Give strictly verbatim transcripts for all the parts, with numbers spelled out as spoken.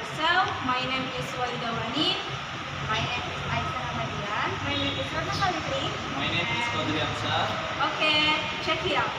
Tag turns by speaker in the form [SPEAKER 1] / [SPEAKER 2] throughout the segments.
[SPEAKER 1] yourself. My name is Walida Wani.
[SPEAKER 2] My name is Aisyah Ramadian.
[SPEAKER 1] My name is Rana Kalitri.
[SPEAKER 3] My name is Qadri Amsar.
[SPEAKER 1] Okay, check it out.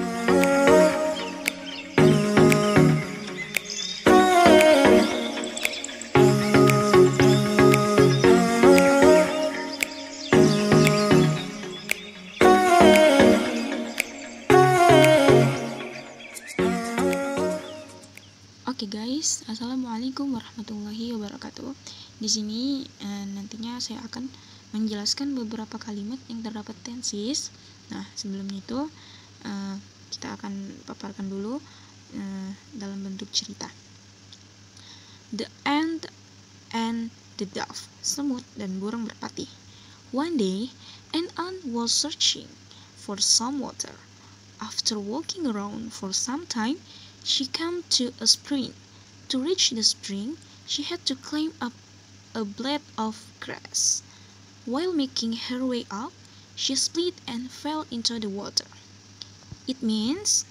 [SPEAKER 4] Oke guys, assalamualaikum warahmatullahi wabarakatuh. Di sini eh, nantinya saya akan menjelaskan beberapa kalimat yang terdapat tenses. Nah, sebelumnya itu eh, kita akan paparkan dulu eh, dalam bentuk cerita. The ant and the dove, semut dan burung merpati. One day, an ant was searching for some water. After walking around for some time, she came to a spring. To reach the spring, she had to climb up a blade of grass. While making her way up, she split and fell into the water. It means,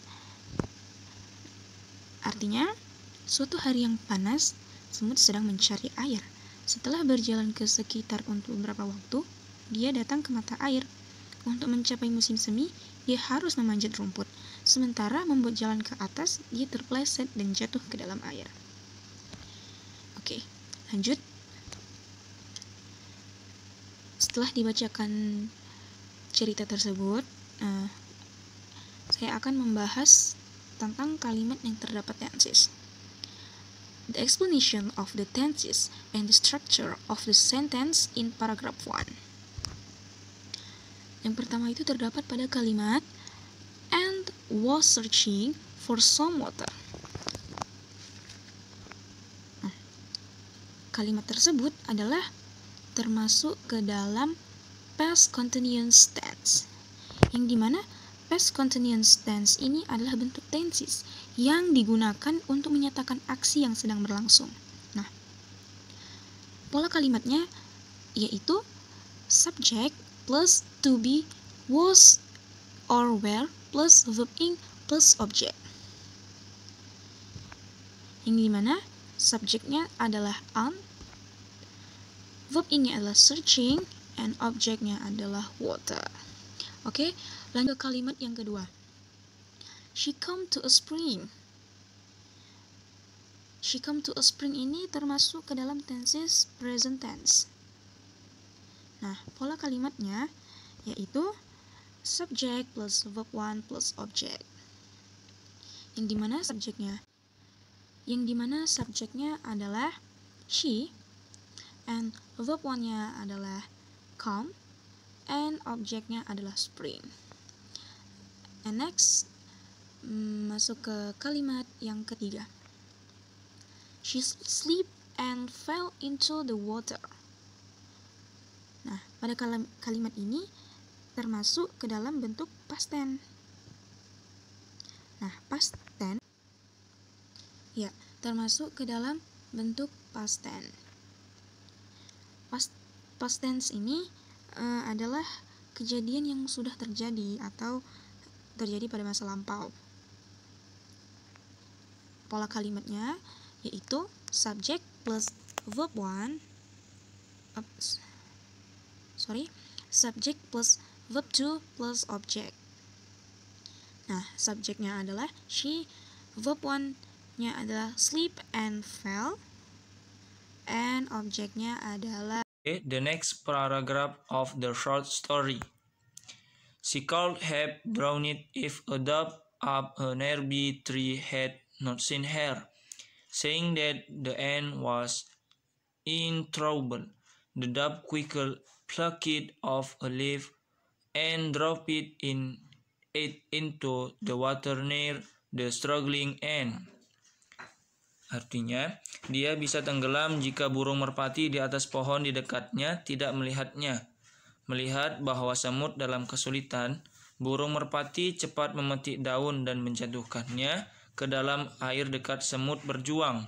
[SPEAKER 4] artinya, suatu hari yang panas, semut sedang mencari air. Setelah berjalan ke sekitar untuk beberapa waktu, dia datang ke mata air. Untuk mencapai musim semi, dia harus memanjat rumput. Sementara membuat jalan ke atas, dia terpleset dan jatuh ke dalam air. Oke, lanjut. Setelah dibacakan cerita tersebut, uh, saya akan membahas tentang kalimat yang terdapat tenses. The explanation of the tenses and the structure of the sentence in paragraph one. Yang pertama itu terdapat pada kalimat and was searching for some water. Nah, kalimat tersebut adalah termasuk ke dalam past continuous tense, yang dimana past continuous tense ini adalah bentuk tenses yang digunakan untuk menyatakan aksi yang sedang berlangsung. Nah, pola kalimatnya yaitu subject plus to be, was or were plus verb ing plus object, yang dimana subjeknya adalah on, verb ingnya adalah searching, and objeknya adalah water. Oke, lanjut ke kalimat yang kedua. She come to a spring. She come to a spring ini termasuk ke dalam tenses present tense. Nah, pola kalimatnya yaitu subject plus verb one plus object. Yang dimana subjeknya yang dimana subjeknya adalah she, and verb one-nya adalah come, and objeknya adalah spring. And next, masuk ke kalimat yang ketiga. She slipped and fell into the water. Nah, pada kalimat ini termasuk ke dalam bentuk past tense. Nah, past tense ya, termasuk ke dalam bentuk past tense. Past, past tense ini uh, adalah kejadian yang sudah terjadi atau terjadi pada masa lampau. Pola kalimatnya yaitu subject plus verb one ups, sorry, subject plus verb two plus object. Nah, subjeknya adalah she, verb one-nya adalah sleep and fell, and objeknya adalah.
[SPEAKER 3] The next paragraph of the short story. She could have drowned if a dove up a nearby tree had not seen her. Saying that the ant was in trouble, the dove quickly plucked off a leaf and dropped it in it into the water near the struggling ant. Artinya, dia bisa tenggelam jika burung merpati di atas pohon di dekatnya tidak melihatnya. Melihat bahwa semut dalam kesulitan, burung merpati cepat memetik daun dan menjatuhkannya ke dalam air dekat semut berjuang.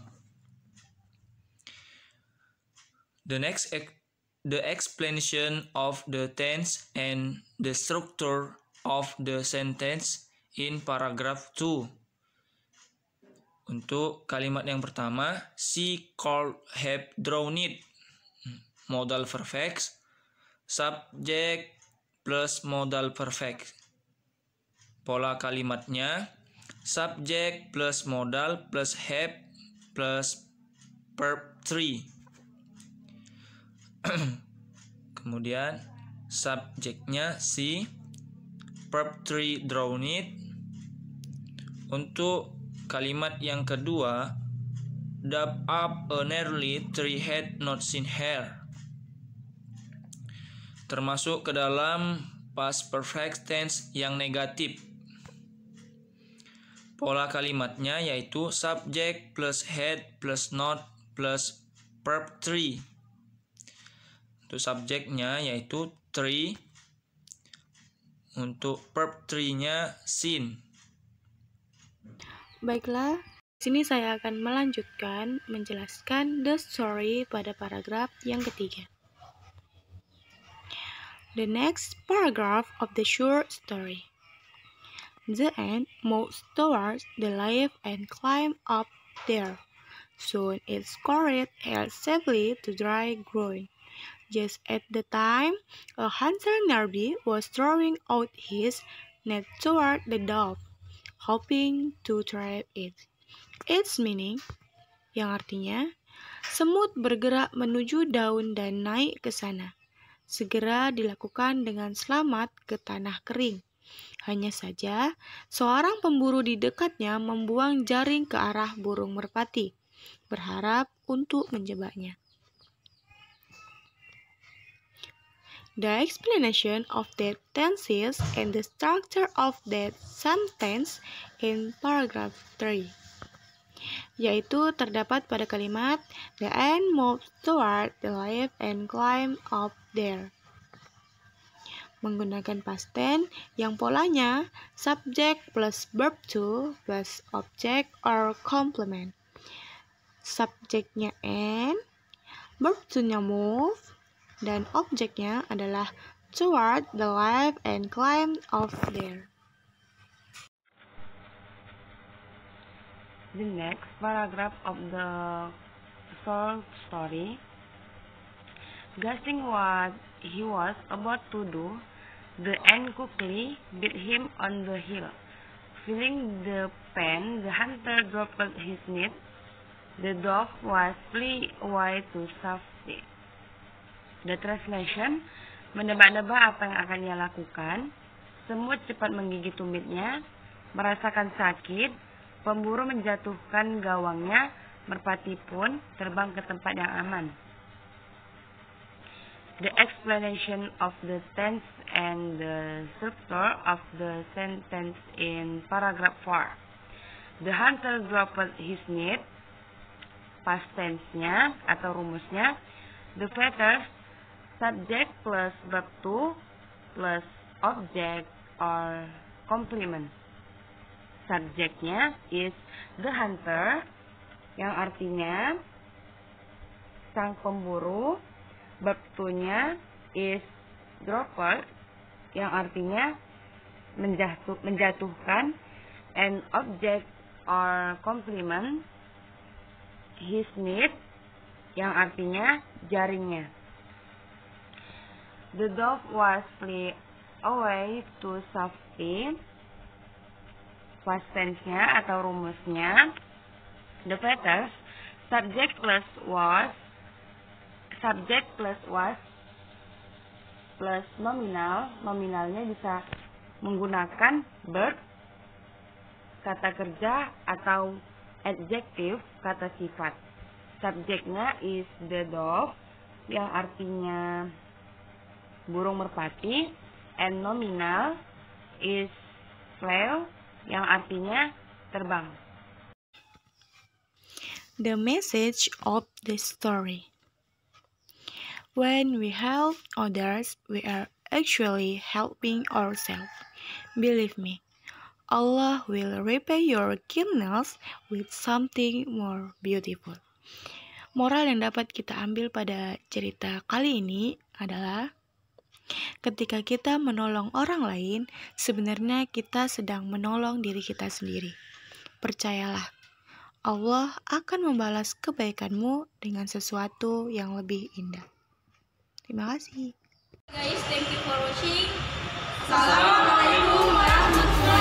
[SPEAKER 3] The next the explanation of the tense and the structure of the sentence in paragraph two. Untuk kalimat yang pertama, she could have drawn it. Modal perfect, subject plus modal perfect. Pola kalimatnya, subject plus modal plus have plus verb three. Kemudian subjeknya she, verb three drawn it. Untuk kalimat yang kedua, dab up a nearly three had not seen her. Termasuk ke dalam past perfect tense yang negatif. Pola kalimatnya yaitu subject plus had plus not plus verb three. Untuk subjeknya yaitu three. Untuk verb three-nya seen.
[SPEAKER 4] Baiklah, di sini saya akan melanjutkan menjelaskan the story pada paragraf yang ketiga. The next paragraph of the short story. The ant moves towards the leaf and climbed up there. Soon it scurried safely to dry ground. Just at the time, a hunter nearby was throwing out his net toward the dove, hoping to trap it. Its meaning, yang artinya, semut bergerak menuju daun dan naik ke sana. Segera dilakukan dengan selamat ke tanah kering. Hanya saja, seorang pemburu di dekatnya membuang jaring ke arah burung merpati, berharap untuk menjebaknya. The explanation of that tenses and the structure of that sentence in paragraph three, yaitu terdapat pada kalimat the ant moved toward the leaf and climbed up there. Menggunakan past tense yang polanya subject plus verb to plus object or complement. Subjeknya ant, verb to-nya move, dan objeknya adalah toward the leaf and climb up there.
[SPEAKER 2] The next paragraph of the short story. Guessing what he was about to do, the ant quickly beat him on the heel. Feeling the pain, the hunter dropped his net. The dog was flee away to safety. The translation, menebak-nebak apa yang akan ia lakukan. Semut cepat menggigit tumitnya, merasakan sakit. Pemburu menjatuhkan gawangnya, merpati pun terbang ke tempat yang aman. The explanation of the tense and the structure of the sentence in paragraph four. The hunter dropped his net. Past tense-nya atau rumusnya, the feathers, subject plus verb to plus object or complement. Subjeknya is the hunter, yang artinya sang pemburu. Verb to-nya is dropped, yang artinya menjatuh, menjatuhkan. And object or complement, his net, yang artinya jaringnya. The dog was flee away to safety. Past tense-nya atau rumusnya, the feathers, subject plus was, subject plus was plus nominal. Nominalnya bisa menggunakan verb, kata kerja, atau adjective, kata sifat. Subjeknya is the dog, yang artinya burung merpati, and nominal is fly, yang artinya terbang.
[SPEAKER 4] The message of the story. When we help others, we are actually helping ourselves. Believe me, Allah will repay your kindness with something more beautiful. Moral yang dapat kita ambil pada cerita kali ini adalah ketika kita menolong orang lain, sebenarnya kita sedang menolong diri kita sendiri. Percayalah,
[SPEAKER 5] Allah akan membalas kebaikanmu dengan sesuatu yang lebih indah. Terima kasih.
[SPEAKER 1] Guys, thank you for watching. Assalamualaikum warahmatullahi wabarakatuh.